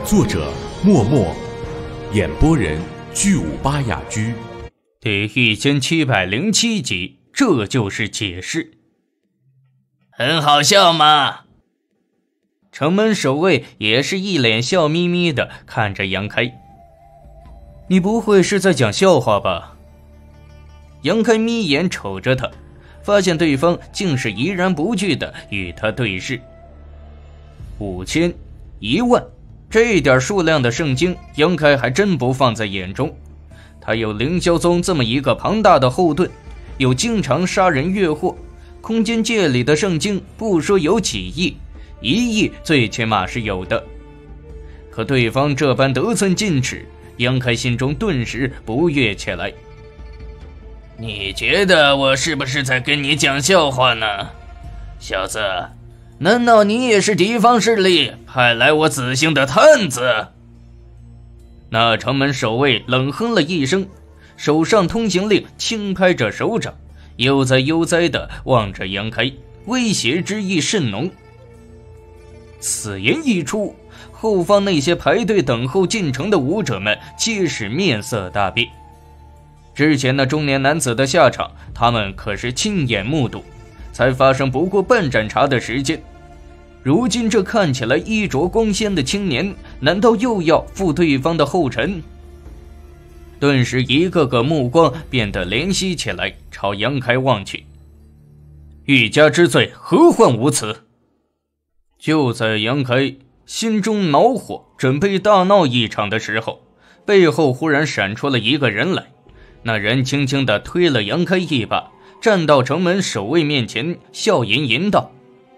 作者默默，演播人巨武巴雅居。 第1707集，这就是解释。 很好笑吗？ 城门守卫也是一脸笑眯眯的看着杨开。你不会是在讲笑话吧？杨开眯眼瞅着他，发现对方竟是怡然不惧的与他对视。5000、10000，这点数量的圣经，杨开还真不放在眼中。他有凌霄宗这么一个庞大的后盾，有经常杀人越货，空间界里的圣经不说有几亿，1亿最起码是有的。可对方这般得寸进尺，杨开心中顿时不悦起来。 你觉得我是不是在跟你讲笑话呢？小子，难道你也是敌方势力派来我子兴的探子？ 那城门守卫冷哼了一声，手上通行令轻拍着手掌，悠哉悠哉地望着杨开，威胁之意甚浓。此言一出，后方那些排队等候进城的武者们皆是面色大变。之前那中年男子的下场，他们可是亲眼目睹，才发生不过半盏茶的时间。如今这看起来衣着光鲜的青年，难道又要负对方的后尘？顿时一个个目光变得怜惜起来，朝杨开望去。欲加之罪，何患无辞？就在杨开心中恼火，准备大闹一场的时候，背后忽然闪出了一个人来。那人轻轻地推了杨开一把，站到城门守卫面前，笑吟吟道：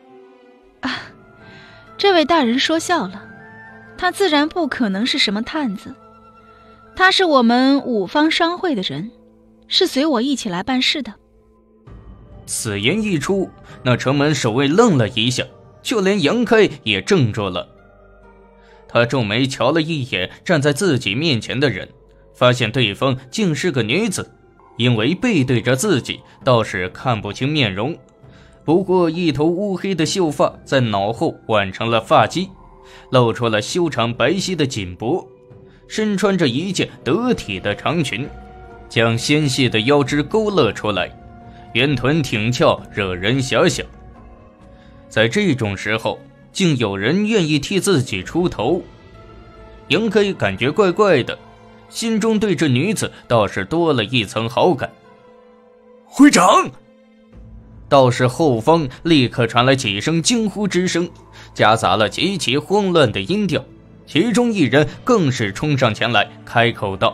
这位大人说笑了，他自然不可能是什么探子，他是我们五方商会的人，是随我一起来办事的。 此言一出，那城门守卫愣了一下，就连杨开也怔住了。他皱眉瞧了一眼站在自己面前的人，发现对方竟是个女子，因为背对着自己，倒是看不清面容。不过一头乌黑的秀发在脑后挽成了发髻，露出了修长白皙的颈脖，身穿着一件得体的长裙，将纤细的腰肢勾勒出来，圆臀挺翘，惹人遐想。在这种时候，竟有人愿意替自己出头，杨开感觉怪怪的，心中对这女子倒是多了一层好感。 会长！ 倒是后方立刻传来几声惊呼之声，夹杂了极其慌乱的音调，其中一人更是冲上前来，开口道：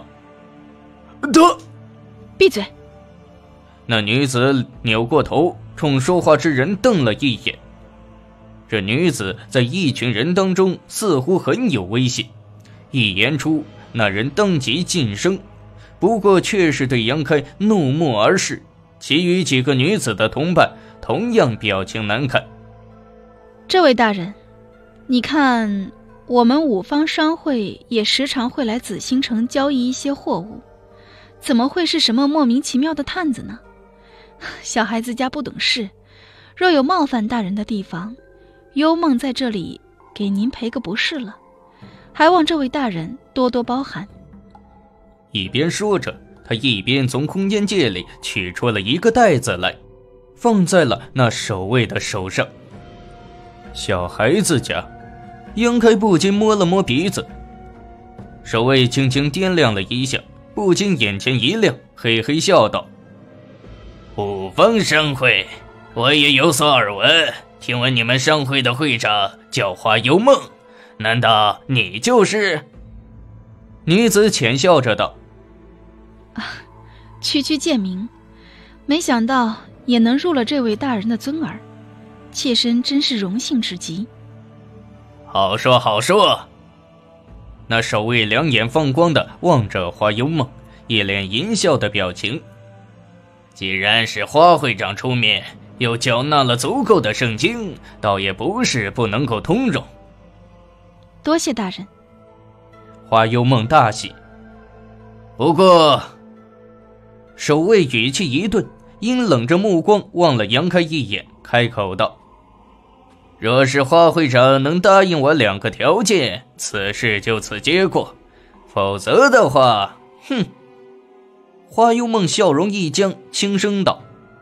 闭嘴！ 那女子扭过头，冲说话之人瞪了一眼。这女子在一群人当中似乎很有威信，一言出，那人当即噤声，不过却是对杨开怒目而视。其余几个女子的同伴同样表情难看。 这位大人，你看我们五方商会也时常会来紫星城交易一些货物，怎么会是什么莫名其妙的探子呢？小孩子家不懂事，若有冒犯大人的地方，幽梦在这里给您赔个不是了，还望这位大人多多包涵。 一边说着，他一边从空间界里取出了一个袋子来，放在了那守卫的手上。小孩子家，杨开不禁摸了摸鼻子。守卫轻轻掂量了一下，不禁眼前一亮，嘿嘿笑道： 五方商会，我也有所耳闻，听闻你们商会的会长叫花幽梦，难道你就是？ 女子浅笑着道： 区区贱民，没想到也能入了这位大人的尊耳，妾身真是荣幸至极。 好说好说。 那守卫两眼放光的望着花幽梦，一脸淫笑的表情。 既然是花会长出面，又缴纳了足够的圣经，倒也不是不能够通融。 多谢大人。 花幽梦大喜。 不过守卫语气一顿，阴冷着目光望了杨开一眼，开口道： 若是花会长能答应我2个条件，此事就此结果，否则的话，哼。花幽梦笑容一僵，轻声道：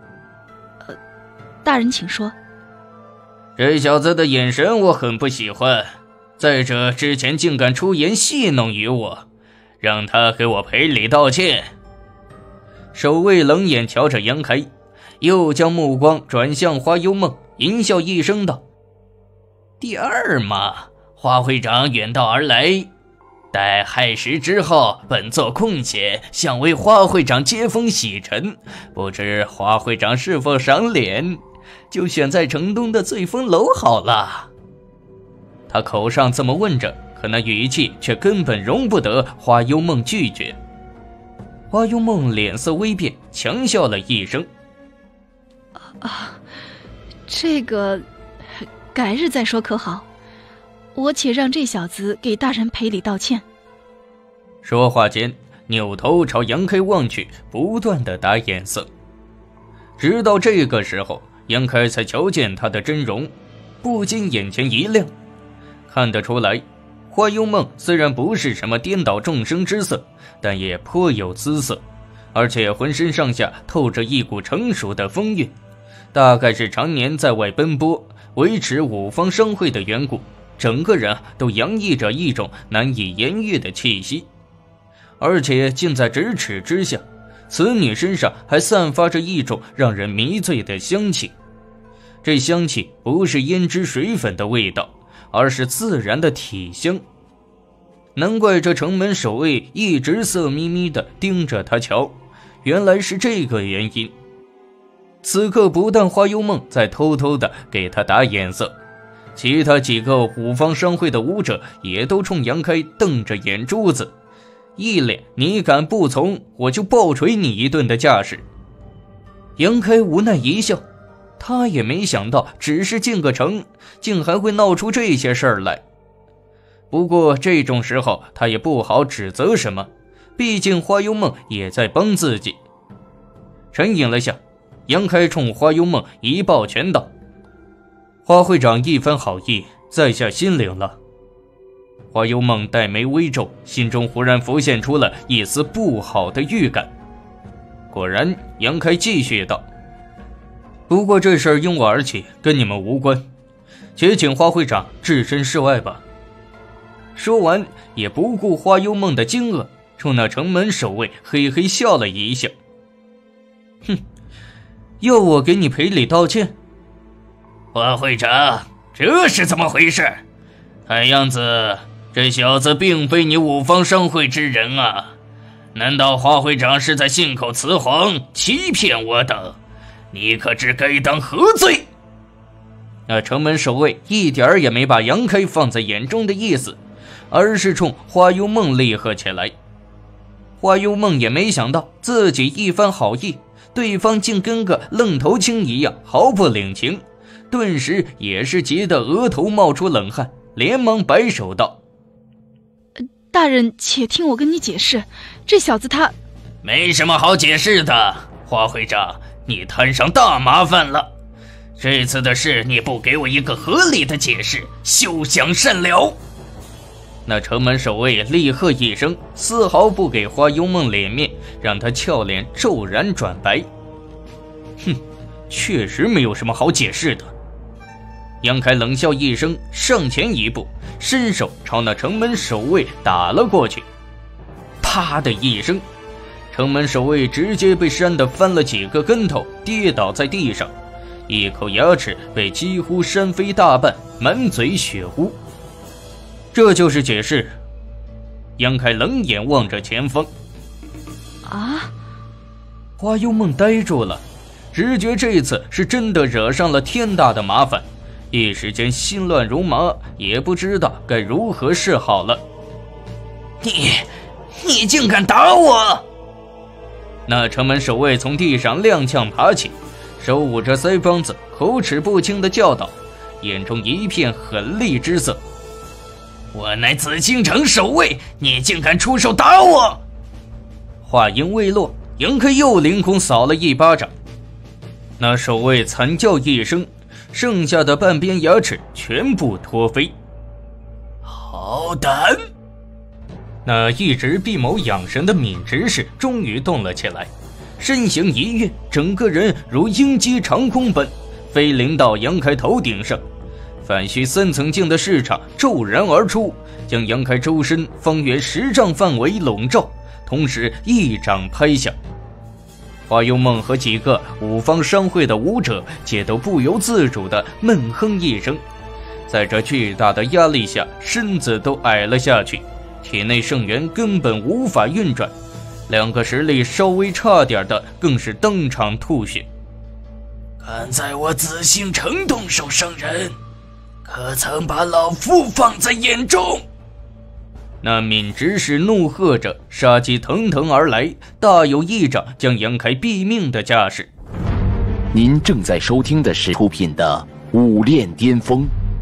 大人请说。 这小子的眼神我很不喜欢，再者之前竟敢出言戏弄于我，让他给我赔礼道歉。守卫冷眼瞧着杨开，又将目光转向花幽梦，淫笑一声道：第二嘛，花会长远道而来，待亥时之后，本座空闲，想为花会长接风洗尘，不知花会长是否赏脸，就选在城东的醉风楼好了。他口上这么问着，可那语气却根本容不得花幽梦拒绝。花幽梦脸色微变，强笑了一声： 这个改日再说可好？我且让这小子给大人赔礼道歉。 说话间，扭头朝杨开望去，不断地打眼色。直到这个时候，杨开才瞧见他的真容，不禁眼前一亮。看得出来，花幽梦虽然不是什么颠倒众生之色，但也颇有姿色，而且浑身上下透着一股成熟的风韵，大概是常年在外奔波，维持五方商会的缘故，整个人都洋溢着一种难以言喻的气息。而且近在咫尺之下，此女身上还散发着一种让人迷醉的香气。这香气不是胭脂水粉的味道，而是自然的体香。难怪这城门守卫一直色眯眯地盯着他瞧，原来是这个原因。此刻不但花幽梦在偷偷地给他打眼色，其他几个五方商会的武者也都冲杨开瞪着眼珠子，一脸你敢不从我就暴捶你一顿的架势。杨开无奈一笑，他也没想到只是进个城，竟还会闹出这些事儿来。不过这种时候他也不好指责什么，毕竟花幽梦也在帮自己。沉吟了下，杨开冲花幽梦一抱拳道：花会长一番好意，在下心领了。花幽梦黛眉微皱，心中忽然浮现出了一丝不好的预感。果然，杨开继续道：不过这事儿因我而起，跟你们无关，且请花会长置身事外吧。说完，也不顾花幽梦的惊愕，冲那城门守卫嘿嘿笑了一笑。哼，要我给你赔礼道歉？ 花会长，这是怎么回事？看样子这小子并非你五方商会之人啊！难道花会长是在信口雌黄，欺骗我等？你可知该当何罪？ 那城门守卫一点儿也没把杨开放在眼中的意思，而是冲花幽梦厉喝起来。花幽梦也没想到自己一番好意，对方竟跟个愣头青一样毫不领情，顿时也是急得额头冒出冷汗，连忙摆手道： 大人且听我跟你解释，这小子他…… 没什么好解释的，花会长，你摊上大麻烦了。这次的事你不给我一个合理的解释，休想善了。 那城门守卫厉喝一声，丝毫不给花幽梦脸面，让他俏脸骤然转白。哼，确实没有什么好解释的。杨开冷笑一声，上前一步，伸手朝那城门守卫打了过去。啪的一声，城门守卫直接被扇得翻了几个跟头，跌倒在地上，一口牙齿被几乎扇飞大半，满嘴血污。这就是解释。杨开冷眼望着前方。 啊！ 花幽梦呆住了，直觉这次是真的惹上了天大的麻烦，一时间心乱如麻，也不知道该如何是好了。 你竟敢打我！ 那城门守卫从地上踉跄爬起，手捂着腮帮子，口齿不清地叫道，眼中一片狠厉之色。 我乃紫禁城守卫，你竟敢出手打我！ 话音未落，杨开又凌空扫了一巴掌。那守卫惨叫一声， 剩下的半边牙齿全部脱飞。 好胆！ 那一直闭眸养神的闵执事终于动了起来，身形一跃，整个人如鹰击长空般飞临到杨开头顶上。反虚3层境的视场骤然而出，将杨开周身方圆10丈范围笼罩，同时一掌拍下。花幽梦和几个五方商会的武者皆都不由自主地闷哼一声，在这巨大的压力下，身子都矮了下去，体内圣元根本无法运转，两个实力稍微差点的更是当场吐血。 敢在我紫星城动手伤人，可曾把老夫放在眼中？ 那闵执事怒喝着，杀机腾腾而来，大有一掌将杨开毙命的架势。 您正在收听的是出品的《武炼巅峰》。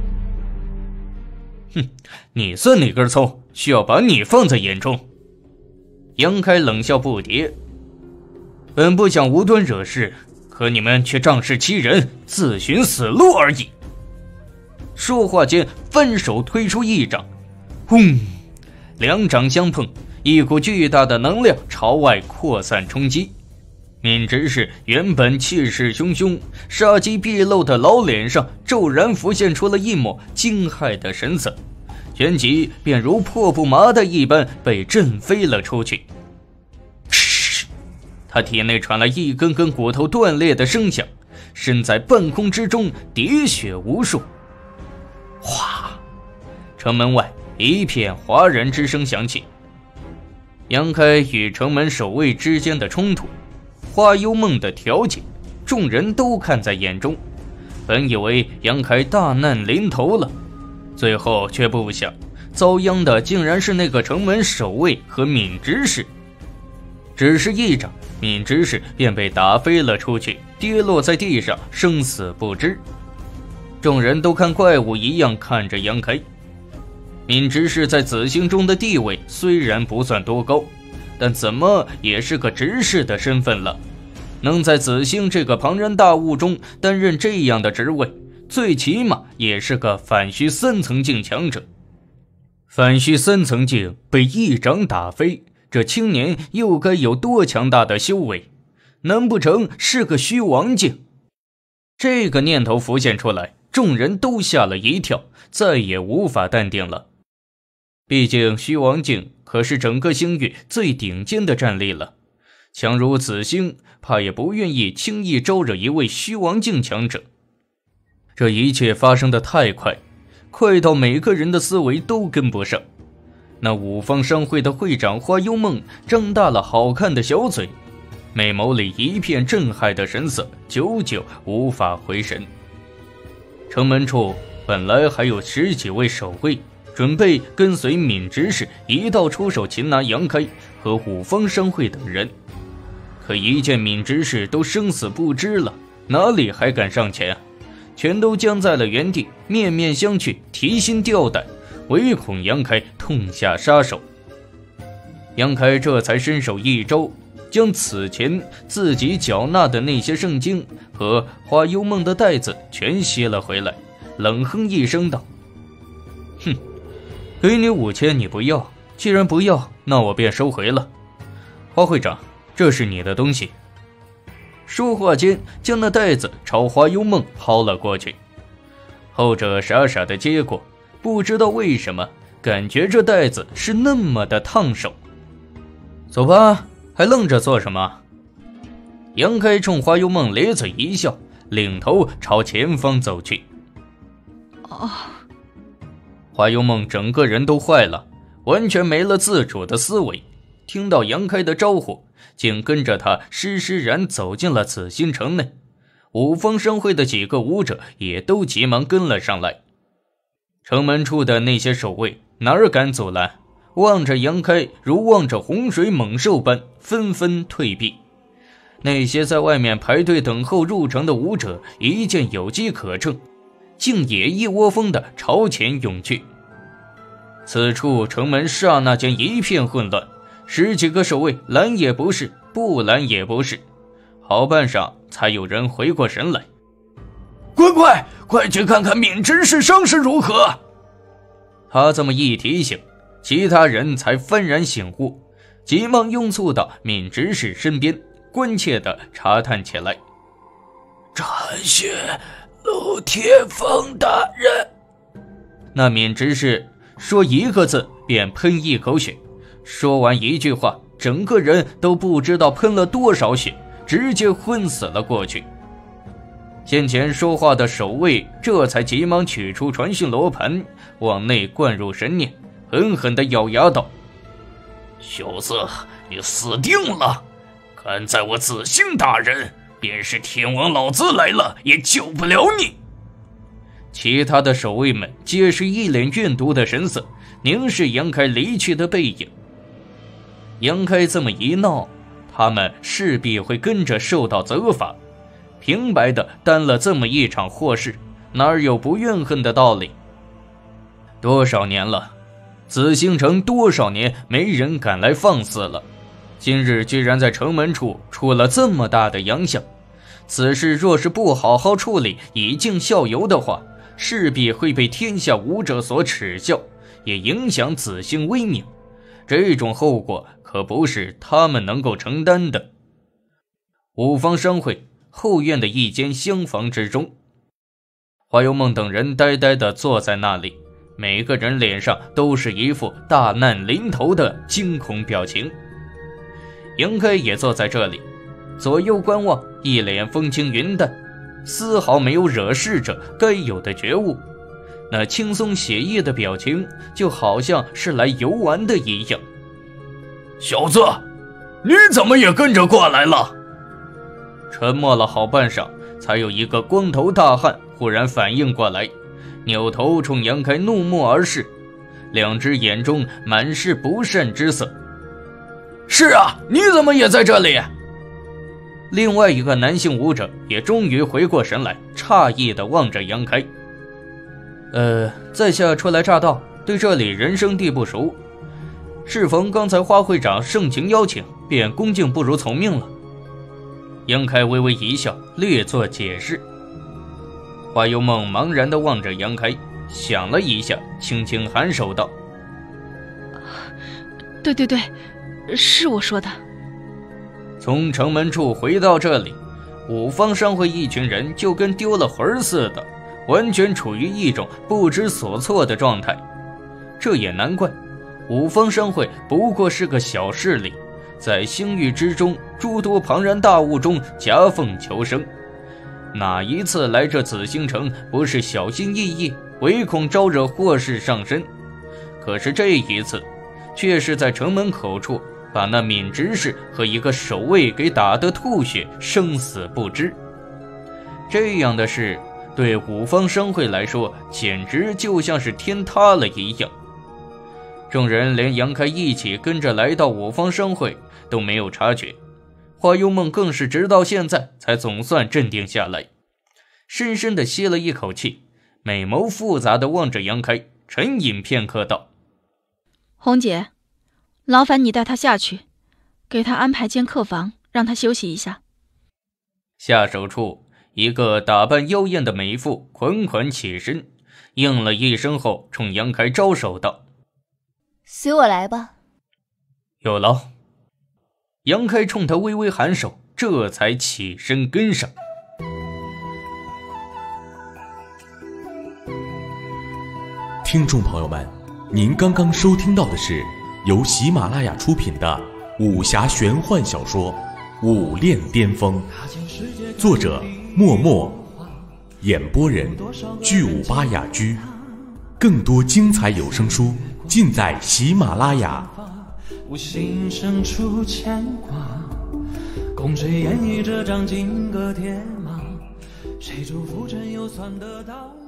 哼，你算哪根葱，需要把你放在眼中？杨开冷笑不迭，本不想无端惹事，可你们却仗势欺人，自寻死路而已。说话间，翻手推出一掌，轰！两掌相碰，一股巨大的能量朝外扩散冲击。闵执事原本气势汹汹、杀机毕露的老脸上骤然浮现出了一抹惊骇的神色，旋即便如破布麻袋一般被震飞了出去。嗤！他体内传来一根根骨头断裂的声响，身在半空之中喋血无数。哗！城门外一片哗然之声响起。杨开与城门守卫之间的冲突，花幽梦的调解，众人都看在眼中，本以为杨开大难临头了，最后却不想遭殃的竟然是那个城门守卫和闵执事。只是一掌，闵执事便被打飞了出去，跌落在地上，生死不知。众人都看怪物一样看着杨开。闵执事在紫星中的地位虽然不算多高，但怎么也是个执事的身份了，能在紫星这个庞然大物中担任这样的职位，最起码也是个反虚3层境强者。反虚3层境被一掌打飞，这青年又该有多强大的修为？难不成是个虚王境？这个念头浮现出来，众人都吓了一跳，再也无法淡定了。毕竟虚王境可是整个星域最顶尖的战力了，强如紫星，怕也不愿意轻易招惹一位虚王境强者。这一切发生的太快，快到每个人的思维都跟不上。那五方商会的会长花幽梦张大了好看的小嘴，眉眸里一片震撼的神色，久久无法回神。城门处本来还有10几位守卫，准备跟随闵执事一道出手擒拿杨开和五方商会等人，可一见闵执事都生死不知了，哪里还敢上前啊？全都僵在了原地，面面相觑，提心吊胆，唯恐杨开痛下杀手。杨开这才伸手一招，将此前自己缴纳的那些圣经和花幽梦的袋子全吸了回来，冷哼一声道：哼，给你5000你不要，既然不要，那我便收回了。花会长，这是你的东西。说话间，将那袋子朝花幽梦抛了过去。后者傻傻地接过，不知道为什么，感觉这袋子是那么的烫手。走吧，还愣着做什么？杨开冲花幽梦咧嘴一笑，领头朝前方走去。花幽梦整个人都坏了，完全没了自主的思维，听到杨开的招呼，竟跟着他施施然走进了紫禁城内。五方商会的几个武者也都急忙跟了上来。城门处的那些守卫哪敢阻拦，望着杨开如望着洪水猛兽般纷纷退避。那些在外面排队等候入城的武者一见有机可乘，竟也一窝蜂地朝前涌去。此处城门刹那间一片混乱，10几个守卫拦也不是，不拦也不是，好半晌才有人回过神来。 快快去看看闵执事伤势如何。 他这么一提醒，其他人才幡然醒悟，急忙拥簇到闵执事身边，关切地查探起来。 斩血陆铁风大人。 那闵执事说一个字便喷一口血，说完一句话，整个人都不知道喷了多少血，直接昏死了过去。先前说话的守卫这才急忙取出传讯罗盘，往内灌入神念，狠狠地咬牙道： 小子，你死定了！看在我子兴大人，便是天王老子来了也救不了你。 其他的守卫们皆是一脸怨毒的神色，凝视杨开离去的背影。杨开这么一闹，他们势必会跟着受到责罚，平白的担了这么一场祸事，哪有不怨恨的道理？多少年了，紫星城多少年没人敢来放肆了，今日居然在城门处出了这么大的洋相，此事若是不好好处理，以儆效尤的话，势必会被天下武者所耻笑，也影响紫星威名。这种后果可不是他们能够承担的。五方商会后院的一间厢房之中，华幽梦等人呆呆地坐在那里，每个人脸上都是一副大难临头的惊恐表情。杨开也坐在这里，左右观望，一脸风轻云淡，丝毫没有惹事者该有的觉悟。那轻松写意的表情，就好像是来游玩的一样。 小子，你怎么也跟着过来了？ 沉默了好半晌，才有一个光头大汉忽然反应过来，扭头冲杨开怒目而视，两只眼中满是不善之色。 是啊，你怎么也在这里？ 另外一个男性武者也终于回过神来，诧异地望着杨开。在下初来乍到，对这里人生地不熟，适逢刚才花会长盛情邀请，便恭敬不如从命了。杨开微微一笑，略作解释。花幽梦茫然地望着杨开，想了一下，轻轻颔首道： 对，是我说的。 从城门处回到这里，五方商会一群人就跟丢了魂似的，完全处于一种不知所措的状态。这也难怪，五方商会不过是个小势力，在星域之中诸多庞然大物中夹缝求生，哪一次来这紫星城不是小心翼翼，唯恐招惹祸事上身？可是这一次却是在城门口处把那闵执事和一个守卫给打得吐血，生死不知。这样的事对五方商会来说简直就像是天塌了一样。众人连杨开一起跟着来到五方商会都没有察觉，花幽梦更是直到现在才总算镇定下来，深深地吸了一口气，美眸复杂地望着杨开，沉吟片刻道： 红姐，劳烦你带他下去，给他安排间客房，让他休息一下。 下手处，一个打扮妖艳的美妇款款起身，应了一声后冲杨开招手道： 随我来吧。 有劳。杨开冲他微微颔首，这才起身跟上。 听众朋友们，您刚刚收听到的是由喜马拉雅出品的武侠玄幻小说《武炼巅峰》，作者默默，演播人巨武巴雅居。更多精彩有声书尽在喜马拉雅。 无心生出牵挂，共谁演绎这张金戈铁马？谁祝福朕又算得到？